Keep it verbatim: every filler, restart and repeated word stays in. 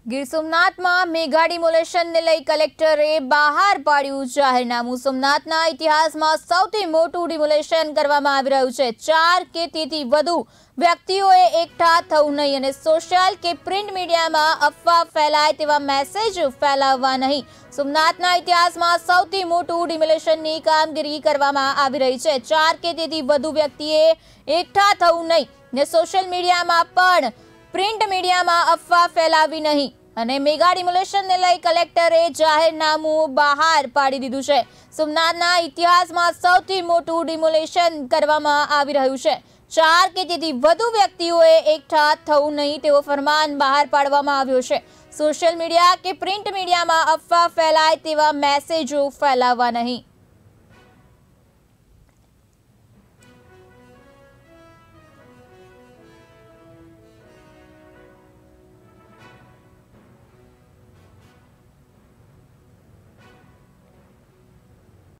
ગીર સોમનાથમાં મેગા ડિમોલેશનને લઈ કલેક્ટરે બહાર પાડ્યું જાહેરનામું। સોમનાથના ઇતિહાસમાં સૌથી મોટું ડિમોલેશન કરવામાં આવી રહ્યું છે। ચાર કે તેથી વધુ વ્યક્તિઓએ એકઠા થવું નહીં અને સોશિયલ કે પ્રિન્ટ મીડિયામાં અફવા ફેલાય તેવા મેસેજ ફેલાવવા નહીં। સોમનાથના ઇતિહાસમાં સૌથી મોટું ડિમોલેશનની કામગીરી કરવામાં આવી રહી છે। ચાર કે તેથી વધુ વ્યક્તિએ એકઠા થવું નહીં ને સોશિયલ મીડિયામાં પણ પ્રિન્ટ મીડિયામાં અફવા ફેલાવી નહીં અને મેગા ડિમોલેશનને લઈ કલેક્ટરે જાહેરનામું બહાર પાડી દીધું છે। સોમનાથના ઇતિહાસમાં સૌથી મોટું ડિમોલેશન કરવામાં આવી રહ્યું છે। ચાર કે તેથી વધુ વ્યક્તિઓએ એકઠા થવું નહીં તેવો ફરમાન બહાર પાડવામાં આવ્યો છે। સોશિયલ મીડિયા કે પ્રિન્ટ મીડિયામાં અફવા ફેલાય તેવા મેસેજો ફેલાવવા નહીં।